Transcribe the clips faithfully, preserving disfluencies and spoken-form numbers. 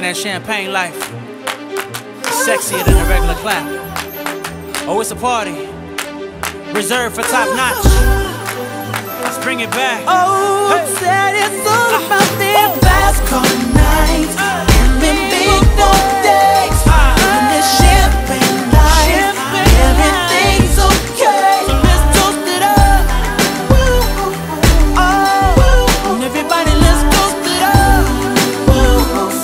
That champagne life, sexier than a regular clap. Oh, it's a party reserved for top notch. Let's bring it back. Oh, hey. Said it's all uh, about them oh. last call nights uh, and them big dog days. Living this champagne life, everything's okay. So let's toast it up. Woo. Oh, and everybody, let's toast it up. Woo.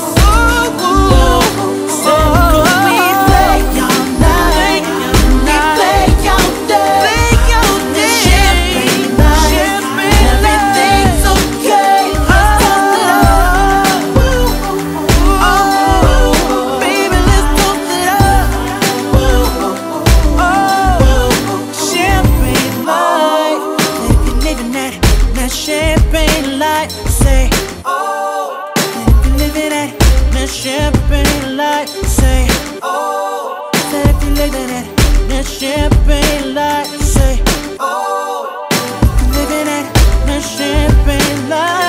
So we play all night, we play all day. This champagne life, everything's okay. Let's toast it up. Oh, baby, let's toast it up. Oh, champagne life. If you're living that, that champagne life, say oh. If you're living that, that champagne life, say oh. Say if you're living that, that champagne life, say oh. If you're living that, that champagne life.